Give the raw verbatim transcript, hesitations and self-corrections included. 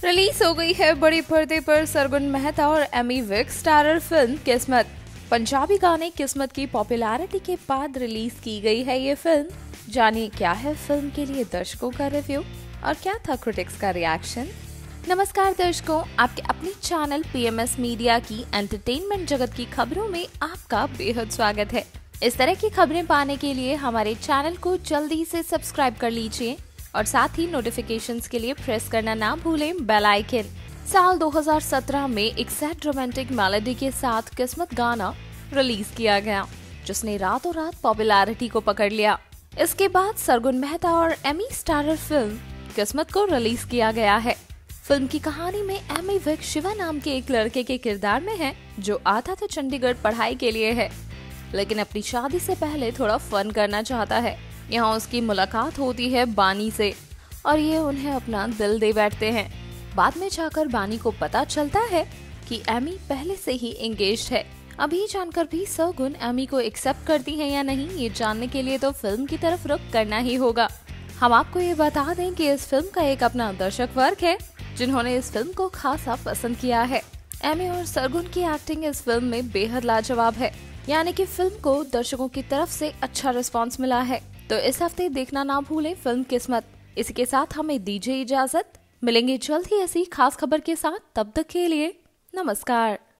Release हो गई है बड़ी पर्दे पर सरगुन मेहता और एमी विर्क स्टारर फिल्म किस्मत। पंजाबी गाने किस्मत की पॉपुलैरिटी के बाद रिलीज की गई है ये फिल्म। जानिए क्या है फिल्म के लिए दर्शकों का रिव्यू और क्या था क्रिटिक्स का रिएक्शन। नमस्कार दर्शकों, आपके अपने चैनल पीएमएस मीडिया की एंटरटेनमेंट जगत की खबरों में आपका बेहद स्वागत है। इस तरह की खबरें पाने के लिए हमारे चैनल को जल्दी से सब्सक्राइब कर लीजिए और साथ ही नोटिफिकेशंस के लिए प्रेस करना ना भूलें बेल आइकन। साल दो हज़ार सत्रह में एक सैड रोमांटिक मेलोडी के साथ किस्मत गाना रिलीज किया गया, जिसने रातों रात पॉपुलैरिटी को पकड़ लिया। इसके बाद सरगुन मेहता और एमी स्टारर फिल्म किस्मत को रिलीज किया गया है। फिल्म की कहानी में एमी विर्क शिवा नाम के एक लड़के के किरदार में है, जो आता तो चंडीगढ़ पढ़ाई के लिए है, लेकिन अपनी शादी से पहले थोड़ा फन करना चाहता है। यहाँ उसकी मुलाकात होती है बानी से और ये उन्हें अपना दिल दे बैठते हैं। बाद में जाकर बानी को पता चलता है कि एमी पहले से ही एंगेज्ड है। अभी जानकर भी सरगुन एमी को एक्सेप्ट करती है या नहीं, ये जानने के लिए तो फिल्म की तरफ रुख करना ही होगा। हम आपको ये बता दें कि इस फिल्म का एक अपना दर्शक वर्ग है जिन्होंने इस फिल्म को खासा पसंद किया है। एमी और सरगुन की एक्टिंग इस फिल्म में बेहद लाजवाब है, यानी कि फिल्म को दर्शकों की तरफ से अच्छा रिस्पांस मिला है। तो इस हफ्ते देखना ना भूलें फिल्म किस्मत। इसी के साथ हमें दीजिए इजाजत। मिलेंगे जल्द ही ऐसी खास खबर के साथ, तब तक के लिए नमस्कार।